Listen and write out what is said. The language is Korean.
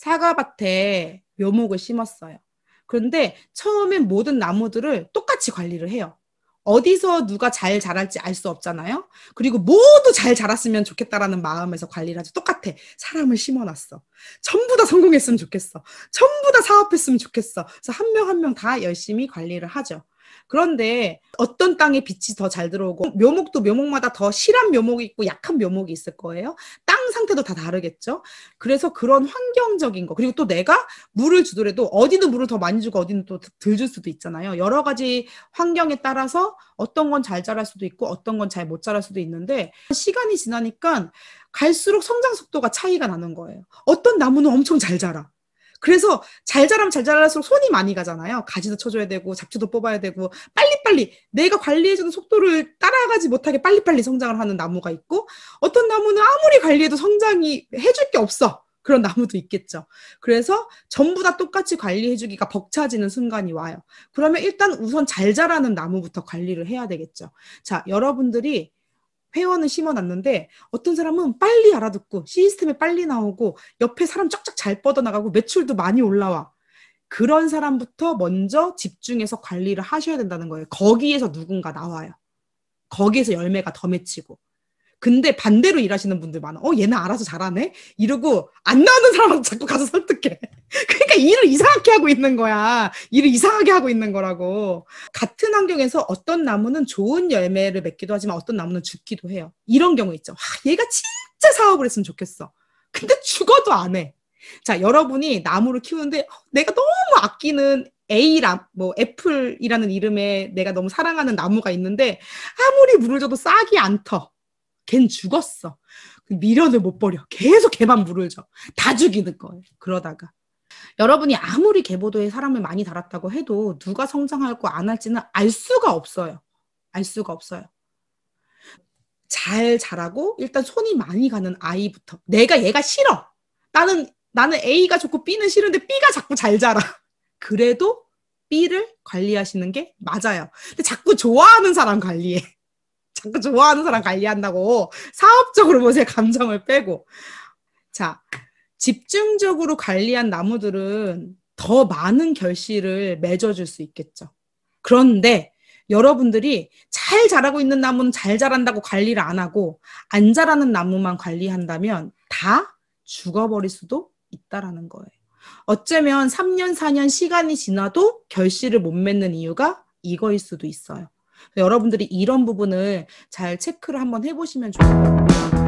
사과밭에 묘목을 심었어요. 그런데 처음엔 모든 나무들을 똑같이 관리를 해요. 어디서 누가 잘 자랄지 알 수 없잖아요. 그리고 모두 잘 자랐으면 좋겠다라는 마음에서 관리를 하죠. 똑같아. 사람을 심어놨어. 전부 다 성공했으면 좋겠어. 전부 다 사업했으면 좋겠어. 그래서 한 명 한 명 다 열심히 관리를 하죠. 그런데 어떤 땅에 빛이 더 잘 들어오고 묘목도 묘목마다 더 실한 묘목이 있고 약한 묘목이 있을 거예요. 땅 상태도 다 다르겠죠. 그래서 그런 환경적인 거 그리고 또 내가 물을 주더라도 어디는 물을 더 많이 주고 어디는 또 덜 줄 수도 있잖아요. 여러 가지 환경에 따라서 어떤 건 잘 자랄 수도 있고 어떤 건 잘 못 자랄 수도 있는데 시간이 지나니까 갈수록 성장 속도가 차이가 나는 거예요. 어떤 나무는 엄청 잘 자라. 그래서 잘 자라면 잘 자랄수록 손이 많이 가잖아요. 가지도 쳐줘야 되고 잡초도 뽑아야 되고 빨리빨리 내가 관리해주는 속도를 따라가지 못하게 빨리빨리 성장을 하는 나무가 있고 어떤 나무는 아무리 관리해도 성장이 해줄 게 없어. 그런 나무도 있겠죠. 그래서 전부 다 똑같이 관리해주기가 벅차지는 순간이 와요. 그러면 일단 우선 잘 자라는 나무부터 관리를 해야 되겠죠. 자, 여러분들이 회원을 심어놨는데 어떤 사람은 빨리 알아듣고 시스템에 빨리 나오고 옆에 사람 쫙쫙 잘 뻗어나가고 매출도 많이 올라와. 그런 사람부터 먼저 집중해서 관리를 하셔야 된다는 거예요. 거기에서 누군가 나와요. 거기에서 열매가 더 맺히고. 근데 반대로 일하시는 분들 많아. 얘는 알아서 잘하네? 이러고 안 나오는 사람한테 자꾸 가서 설득해. 그러니까 일을 이상하게 하고 있는 거야. 일을 이상하게 하고 있는 거라고. 같은 환경에서 어떤 나무는 좋은 열매를 맺기도 하지만 어떤 나무는 죽기도 해요. 이런 경우 있죠. 얘가 진짜 사업을 했으면 좋겠어. 근데 죽어도 안 해. 자, 여러분이 나무를 키우는데 내가 너무 아끼는 애플이라는 이름의 내가 너무 사랑하는 나무가 있는데 아무리 물을 줘도 싹이 안 터. 걘 죽었어. 미련을 못 버려. 계속 걔만 물을 줘. 다 죽이는 거예요. 그러다가. 여러분이 아무리 계보도에 사람을 많이 달았다고 해도 누가 성장하고 안 할지는 알 수가 없어요. 알 수가 없어요. 잘 자라고 일단 손이 많이 가는 아이부터. 얘가 싫어. 나는 A가 좋고 B는 싫은데 B가 자꾸 잘 자라. 그래도 B를 관리하시는 게 맞아요. 근데 자꾸 좋아하는 사람 관리해. 자꾸 좋아하는 사람 관리한다고 사업적으로 보세요. 감정을 빼고. 자, 집중적으로 관리한 나무들은 더 많은 결실을 맺어줄 수 있겠죠. 그런데 여러분들이 잘 자라고 있는 나무는 잘 자란다고 관리를 안 하고 안 자라는 나무만 관리한다면 다 죽어버릴 수도 있다라는 거예요. 어쩌면 3년, 4년 시간이 지나도 결실을 못 맺는 이유가 이거일 수도 있어요. 여러분들이 이런 부분을 잘 체크를 한번 해보시면 좋을 것 같아요.